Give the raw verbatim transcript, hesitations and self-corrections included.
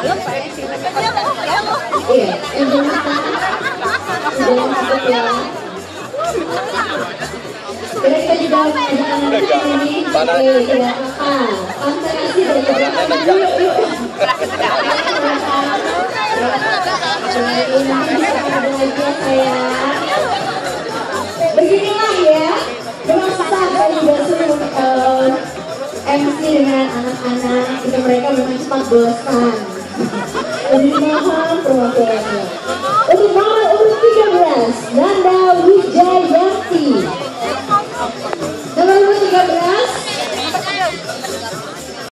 Iya, jadi kita juga anak-anak ini tidak apa, konsentrasi dari belakang. Yuk, yuk. Beginilah ya, memang susah dan juga seru M C dengan anak-anak, jika mereka memang cepat bosan. Jadi mohon perwakilannya.